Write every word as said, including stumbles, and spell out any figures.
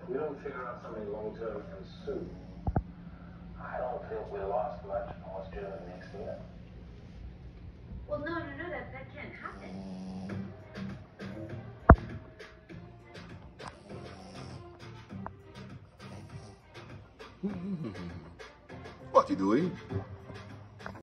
we don't figure out something long-term and soon, I don't think we lost much once German makes the end. Well, no, no, no, that, that can't happen. What are you doing?